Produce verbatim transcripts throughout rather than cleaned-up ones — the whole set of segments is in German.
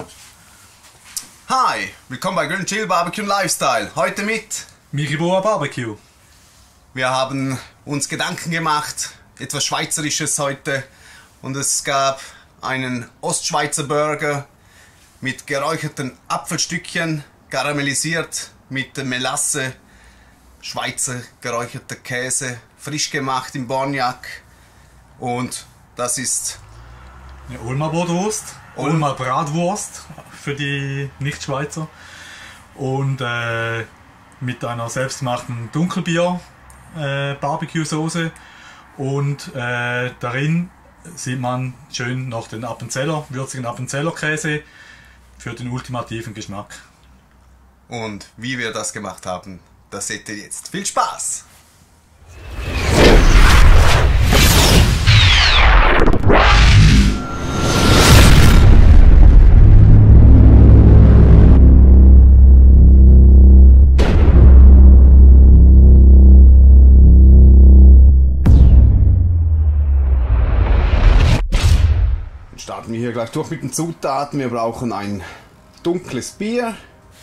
Hi, willkommen bei Grill Chill Barbecue Lifestyle. Heute mit Miriboa Barbecue. Wir haben uns Gedanken gemacht, etwas Schweizerisches heute, und es gab einen Ostschweizer Burger mit geräucherten Apfelstückchen, karamellisiert mit Melasse, Schweizer geräucherter Käse, frisch gemacht im Borniak, und das ist Eine Ulmer Bratwurst, Ulmer Bratwurst für die Nicht-Schweizer, und äh, mit einer selbstgemachten Dunkelbier äh, Barbecue-Soße, und äh, darin sieht man schön noch den Appenzeller, würzigen Appenzeller-Käse für den ultimativen Geschmack. Und wie wir das gemacht haben, das seht ihr jetzt. Viel Spaß! Starten wir hier gleich durch mit den Zutaten. Wir brauchen ein dunkles Bier,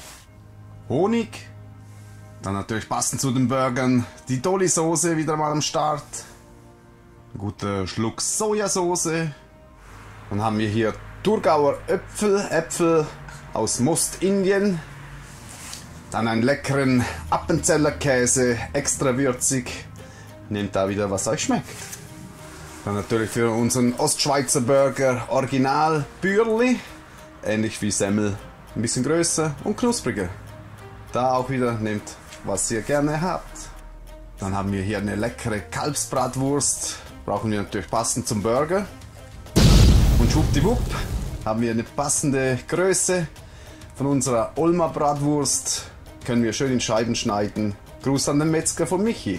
Honig, dann natürlich passend zu den Burgern die Dolly-Soße wieder mal am Start, ein guter Schluck Sojasauce, dann haben wir hier Thurgauer Äpfel, Äpfel aus Mostindien, dann einen leckeren Appenzeller Käse, extra würzig, nehmt da wieder, was euch schmeckt. Dann natürlich für unseren Ostschweizer Burger Original Bürli, ähnlich wie Semmel, ein bisschen größer und knuspriger. Da auch wieder nehmt, was ihr gerne habt. Dann haben wir hier eine leckere Kalbsbratwurst, brauchen wir natürlich passend zum Burger. Und schwuppdiwupp haben wir eine passende Größe von unserer Ulmer Bratwurst, können wir schön in Scheiben schneiden. Gruß an den Metzger von Michi.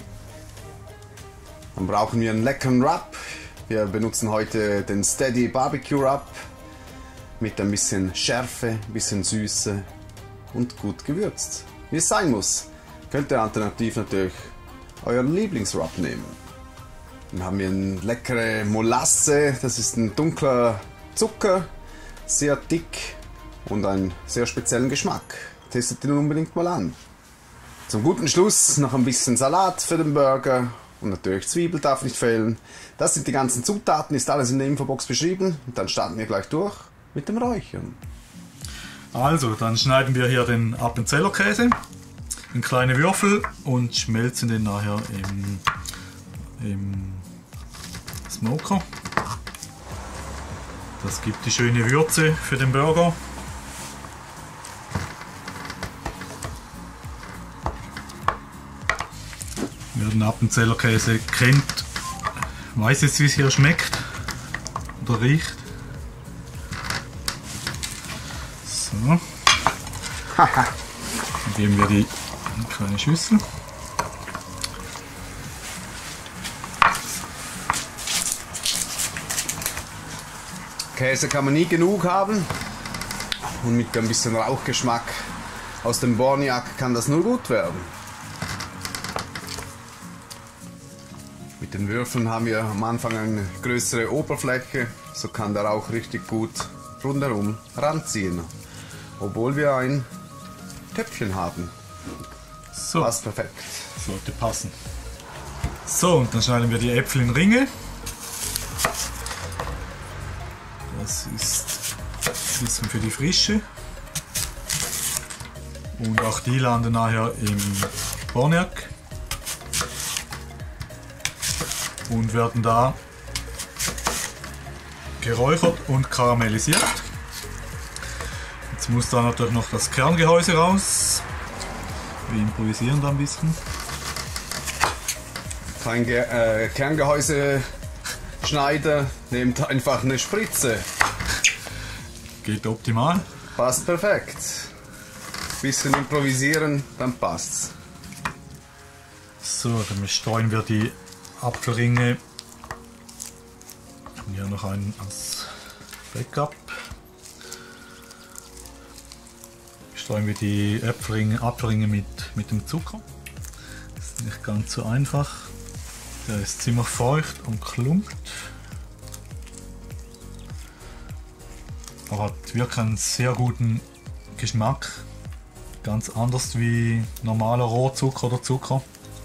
Dann brauchen wir einen leckeren Wrap. Wir benutzen heute den Steady Barbecue Wrap mit ein bisschen Schärfe, ein bisschen Süße und gut gewürzt. Wie es sein muss. Könnt ihr alternativ natürlich euren Lieblingswrap nehmen. Dann haben wir eine leckere Molasse. Das ist ein dunkler Zucker, sehr dick und einen sehr speziellen Geschmack. Testet ihn unbedingt mal an. Zum guten Schluss noch ein bisschen Salat für den Burger. Und natürlich Zwiebel darf nicht fehlen. Das sind die ganzen Zutaten, ist alles in der Infobox beschrieben. Und dann starten wir gleich durch mit dem Räuchern. Also, dann schneiden wir hier den Appenzeller Käse in kleine Würfel und schmelzen den nachher im, im Smoker. Das gibt die schöne Würze für den Burger. Wer den Appenzeller Käse kennt, weiß jetzt, wie es hier schmeckt oder riecht. So. Dann geben wir die in eine kleine Schüssel. Käse kann man nie genug haben. Und mit ein bisschen Rauchgeschmack aus dem Borniak kann das nur gut werden. Mit den Würfeln haben wir am Anfang eine größere Oberfläche, so kann der Rauch richtig gut rundherum ranziehen, obwohl wir ein Töpfchen haben. So, passt perfekt. Sollte passen. So, und dann schneiden wir die Äpfel in Ringe. Das ist ein bisschen für die Frische. Und auch die landen nachher im Borniak. Und werden da geräuchert und karamellisiert. Jetzt muss da natürlich noch das Kerngehäuse raus. Wir improvisieren da ein bisschen. Kein Ge äh, Kerngehäuse-Schneider, nehmt einfach eine Spritze. Geht optimal. Passt perfekt. Bisschen improvisieren, dann passt's. So, dann streuen wir die Apfelringe. Hier noch einen als Backup. Streuen wir die Äpfelringe, Apfelringe mit, mit dem Zucker. Das ist nicht ganz so einfach. Der ist ziemlich feucht und klumpt. aber hat wirklich einen sehr guten Geschmack. Ganz anders wie normaler Rohrzucker oder Zucker.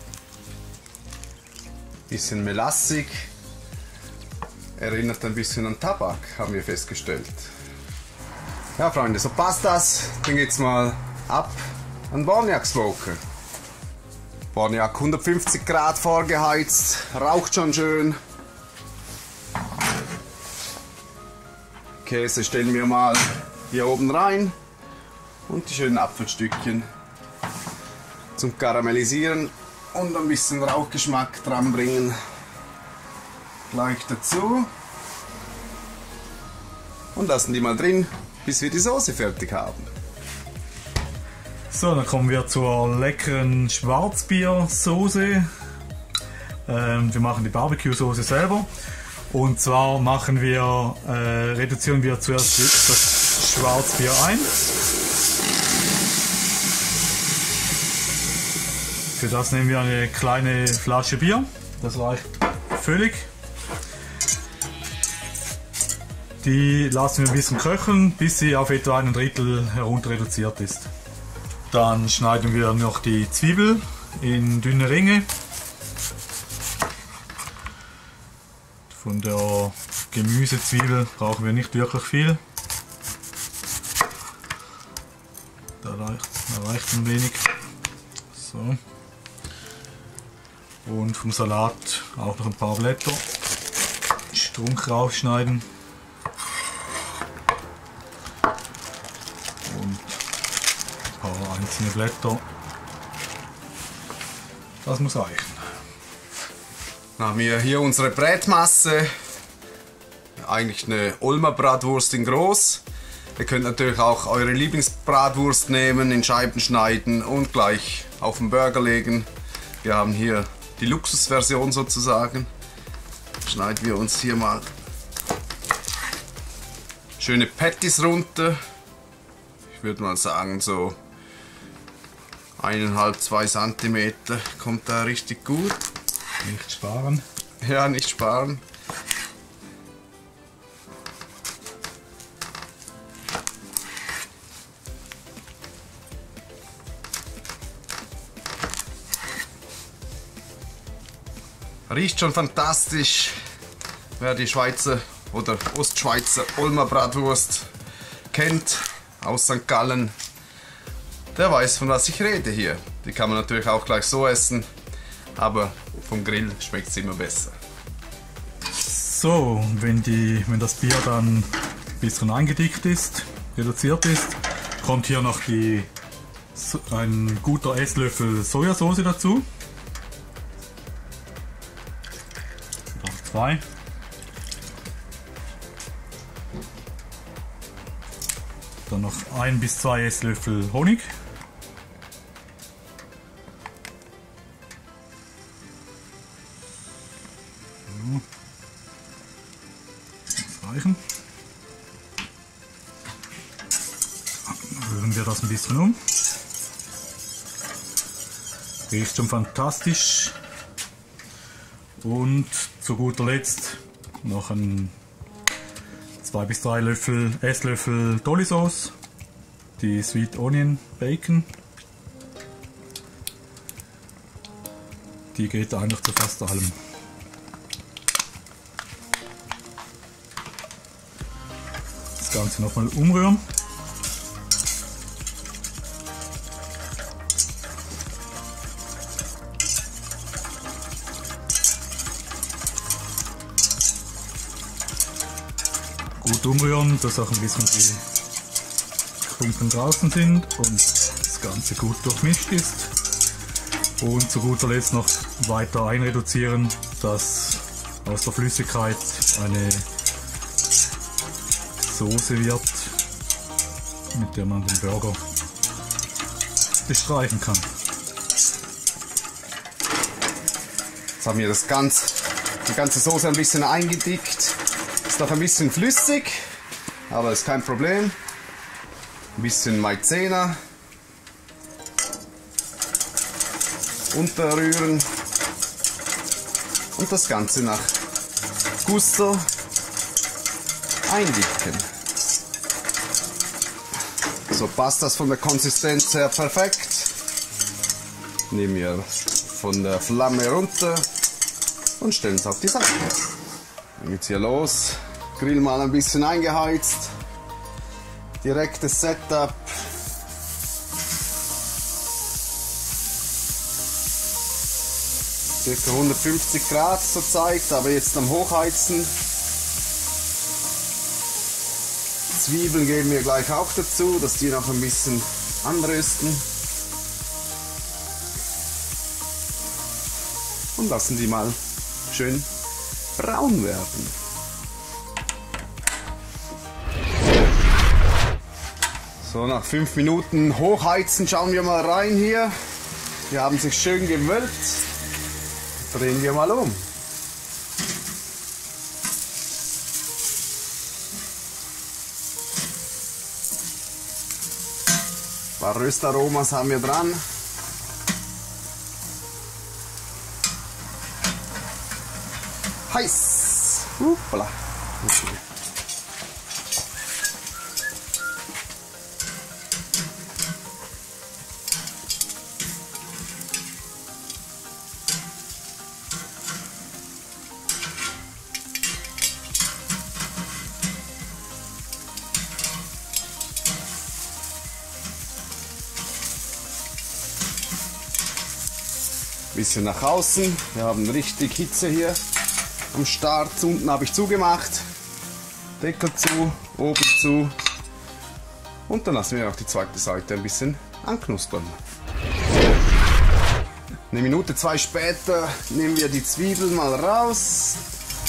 Bisschen melassig. Erinnert ein bisschen an Tabak, haben wir festgestellt. Ja, Freunde, so passt das. Dann geht's mal ab an Borniak Smoker. Borniak hundertfünfzig Grad vorgeheizt, raucht schon schön. Käse stellen wir mal hier oben rein und die schönen Apfelstückchen zum Karamellisieren und ein bisschen Rauchgeschmack dran bringen. Gleich dazu und lassen die mal drin, bis wir die Soße fertig haben. So, dann kommen wir zur leckeren Schwarzbiersoße. Ähm, wir machen die Barbecue-Soße selber. Und zwar machen wir, äh, reduzieren wir zuerst das Schwarzbier ein. Für das nehmen wir eine kleine Flasche Bier. Das reicht völlig. Die lassen wir ein bisschen köcheln, bis sie auf etwa ein Drittel herunter reduziert ist. Dann schneiden wir noch die Zwiebel in dünne Ringe. Von der Gemüsezwiebel brauchen wir nicht wirklich viel. Da reicht, da reicht ein wenig. So. Und vom Salat auch noch ein paar Blätter. Strunk rausschneiden. Und ein paar einzelne Blätter. Das muss reichen. Dann haben wir hier unsere Brätmasse. Eigentlich eine Ulmer Bratwurst in groß. Ihr könnt natürlich auch eure Lieblingsbratwurst nehmen, in Scheiben schneiden und gleich auf den Burger legen. Wir haben hier die Luxusversion sozusagen. Schneiden wir uns hier mal schöne Patties runter. Ich würde mal sagen so eineinhalb, zwei Zentimeter kommt da richtig gut. Nicht sparen. Ja, nicht sparen. Riecht schon fantastisch. Wer die Schweizer oder Ostschweizer Ulmer Bratwurst kennt, aus Sankt Gallen, der weiß, von was ich rede hier. Die kann man natürlich auch gleich so essen, aber vom Grill schmeckt es immer besser. So, wenn, die, wenn das Bier dann ein bisschen eingedickt ist, reduziert ist, kommt hier noch die, ein guter Esslöffel Sojasauce dazu. Noch zwei. Dann noch ein bis zwei Esslöffel Honig. Das reichen. Rühren wir das ein bisschen um. Riecht schon fantastisch. Und zu guter Letzt noch ein zwei bis drei Löffel, Esslöffel Dolly Sauce, die Sweet Onion Bacon. Die geht eigentlich zu fast allem. Das Ganze nochmal umrühren. Gut umrühren, dass auch ein bisschen die Klumpen draußen sind und das Ganze gut durchmischt ist. Und zu guter Letzt noch weiter einreduzieren, dass aus der Flüssigkeit eine Soße wird, mit der man den Burger bestreichen kann. Jetzt haben wir das ganz, die ganze Soße ein bisschen eingedickt. Ist noch ein bisschen flüssig, aber ist kein Problem. Ein bisschen Maizena. Unterrühren. Und das Ganze nach Gusto eindicken. So passt das von der Konsistenz her perfekt. Nehmen wir von der Flamme runter und stellen es auf die Seite. Dann geht's hier los. Grill mal ein bisschen eingeheizt. Direktes Setup. Circa hundertfünfzig Grad zurzeit, aber jetzt am Hochheizen. Zwiebeln geben wir gleich auch dazu, dass die noch ein bisschen anrösten. Und lassen die mal schön braun werden. So, nach fünf Minuten hochheizen schauen wir mal rein hier. Die haben sich schön gewölbt. Drehen wir mal um. Ein paar Röstaromas haben wir dran. Heiß! Hoppla. Okay. Bisschen nach außen. Wir haben richtig Hitze hier am Start. Unten habe ich zugemacht. Deckel zu, oben zu. Und dann lassen wir auch die zweite Seite ein bisschen anknuspern. Eine Minute, zwei später nehmen wir die Zwiebeln mal raus.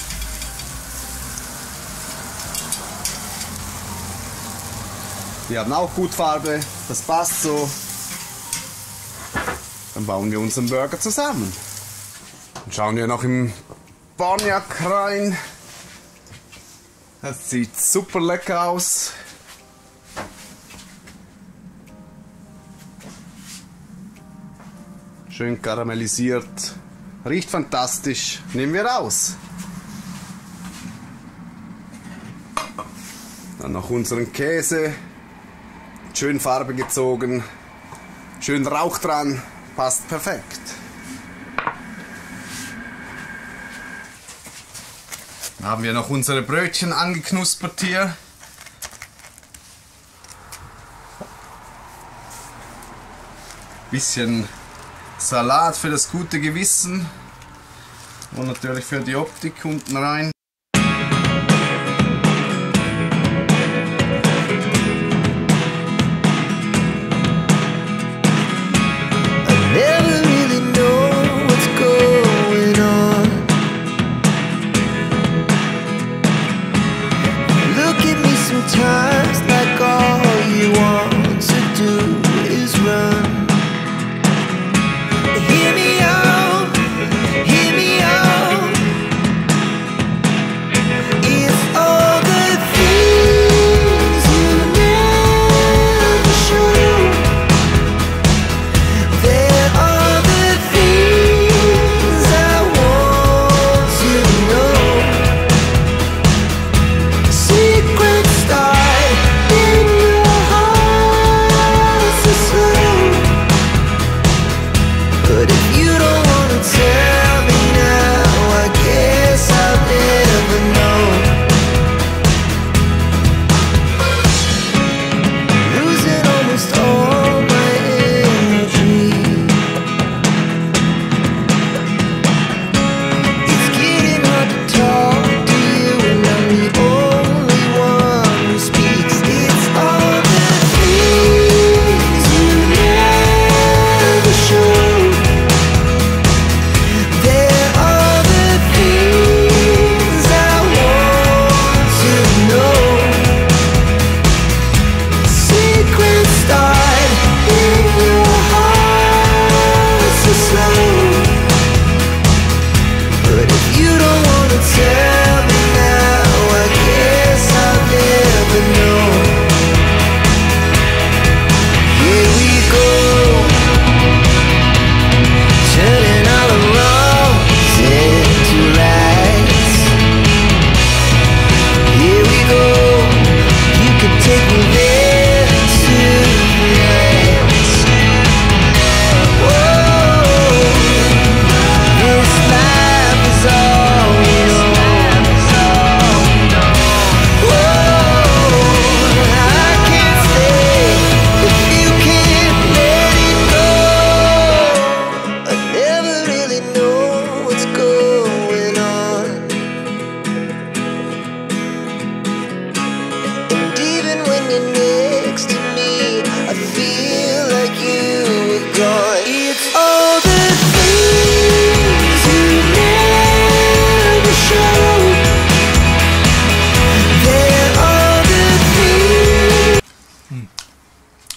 Die haben auch gut Farbe, das passt so. Dann bauen wir unseren Burger zusammen. Dann schauen wir noch im Barniak rein. Das sieht super lecker aus. Schön karamellisiert. Riecht fantastisch. Nehmen wir raus. Dann noch unseren Käse. Schön Farbe gezogen. Schön Rauch dran. Passt perfekt. Dann haben wir noch unsere Brötchen angeknuspert hier. Bisschen Salat für das gute Gewissen und natürlich für die Optik unten rein.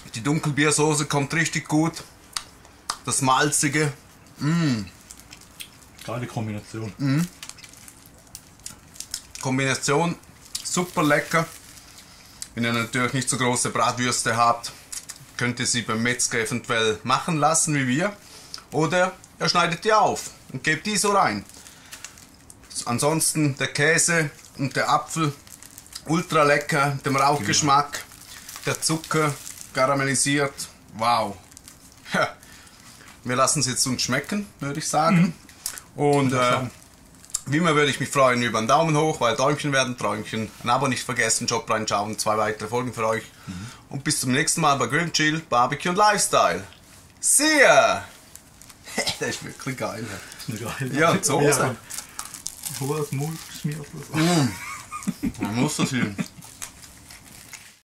Die Dunkelbiersoße kommt richtig gut. Das Malzige. Mm. Geile Kombination. Mm. Kombination super lecker. Wenn ihr natürlich nicht so große Bratwürste habt, könnt ihr sie beim Metzger eventuell machen lassen wie wir. Oder ihr schneidet die auf und gebt die so rein. Ansonsten der Käse und der Apfel ultra lecker, dem Rauchgeschmack, der Zucker karamellisiert. Wow. Ja. Wir lassen es jetzt uns schmecken, würde ich sagen. Mhm. Und äh, wie immer würde ich mich freuen über einen Daumen hoch, weil Däumchen werden Träumchen. Ein Abo nicht vergessen, Job reinschauen, zwei weitere Folgen für euch. Mhm. Und bis zum nächsten Mal bei Grill Chill, Barbecue und Lifestyle. See ya! Das ist wirklich geil. Das ist eine geile. Ja, und Soße. Ja. Hohes Mund geschmiert. Mm. Man muss das hin.